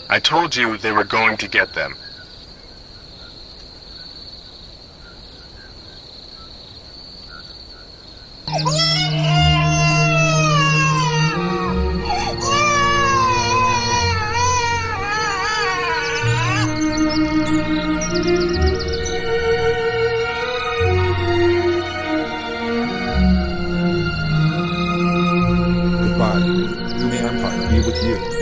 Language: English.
I told you they were going to get them. Goodbye. May the Empire be with you.